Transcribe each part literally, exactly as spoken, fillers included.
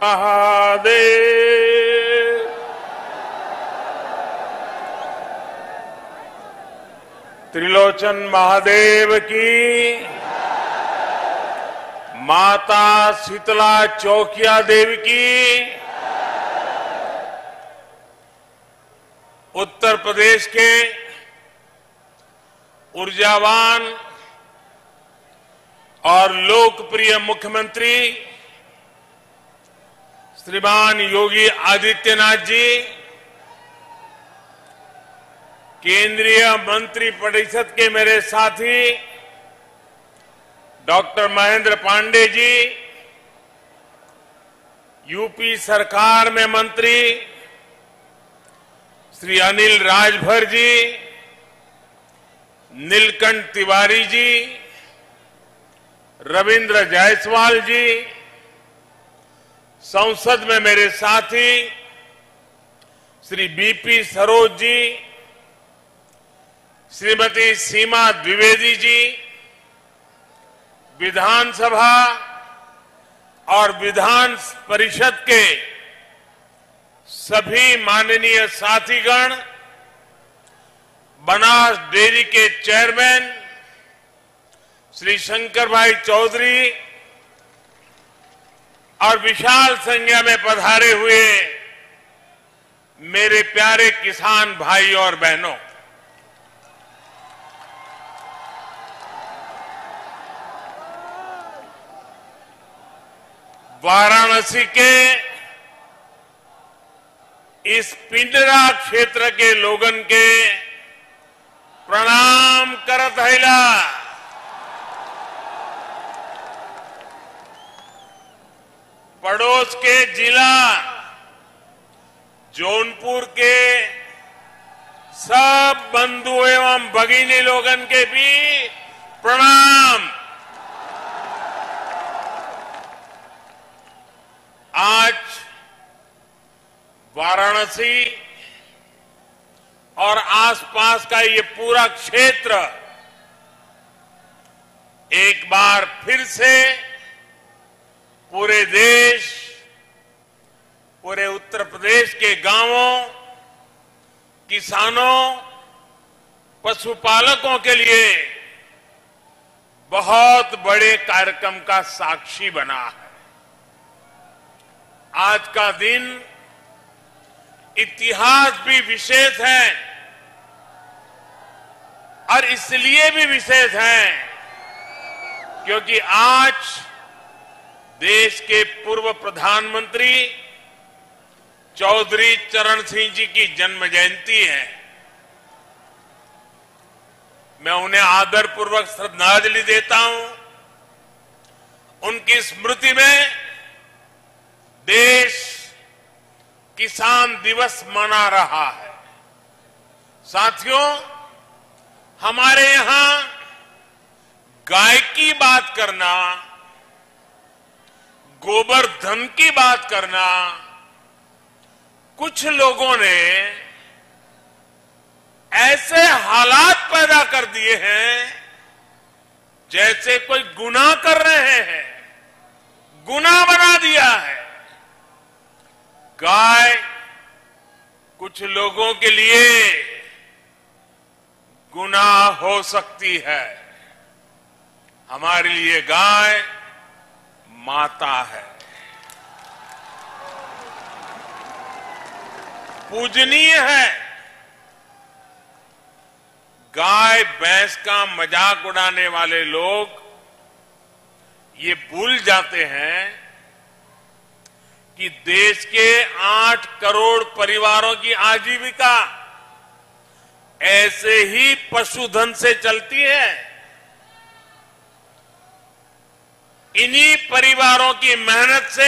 महादेव। त्रिलोचन महादेव की, माता शीतला चौकिया देवी की, उत्तर प्रदेश के ऊर्जावान और लोकप्रिय मुख्यमंत्री श्रीमान योगी आदित्यनाथ जी, केंद्रीय मंत्री परिषद के मेरे साथी डॉक्टर महेंद्र पांडे जी, यूपी सरकार में मंत्री श्री अनिल राजभर जी, नीलकंठ तिवारी जी, रविंद्र जायसवाल जी, संसद में मेरे साथी श्री बीपी सरोज जी, श्रीमती सीमा द्विवेदी जी, विधानसभा और विधान परिषद के सभी माननीय साथीगण, बनास डेयरी के चेयरमैन श्री शंकर भाई चौधरी और विशाल संख्या में पधारे हुए मेरे प्यारे किसान भाई और बहनों, वाराणसी के इस पिंडरा क्षेत्र के लोगन के प्रणाम करत हैला। पड़ोस के जिला जौनपुर के सब बंधु एवं भगिनी लोगन के भी प्रणाम। आज वाराणसी और आसपास का ये पूरा क्षेत्र एक बार फिर से पूरे देश, पूरे उत्तर प्रदेश के गांवों, किसानों, पशुपालकों के लिए बहुत बड़े कार्यक्रम का साक्षी बना है। आज का दिन इतिहास भी विशेष है और इसलिए भी विशेष है क्योंकि आज देश के पूर्व प्रधानमंत्री चौधरी चरण सिंह जी की जन्म जयंती है। मैं उन्हें आदरपूर्वक श्रद्धांजलि देता हूं। उनकी स्मृति में देश किसान दिवस मना रहा है। साथियों, हमारे यहां गाय की बात करना, गोवर्धन की बात करना, कुछ लोगों ने ऐसे हालात पैदा कर दिए हैं जैसे कोई गुनाह कर रहे हैं, गुनाह बना दिया है। गाय कुछ लोगों के लिए गुनाह हो सकती है, हमारे लिए गाय माता है, पूजनीय है। गाय भैंस का मजाक उड़ाने वाले लोग ये भूल जाते हैं कि देश के आठ करोड़ परिवारों की आजीविका ऐसे ही पशुधन से चलती है। इन्हीं परिवारों की मेहनत से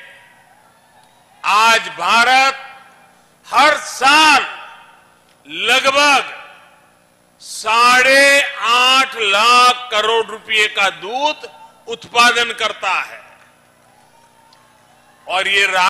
आज भारत हर साल लगभग साढ़े आठ लाख करोड़ रुपए का दूध उत्पादन करता है और ये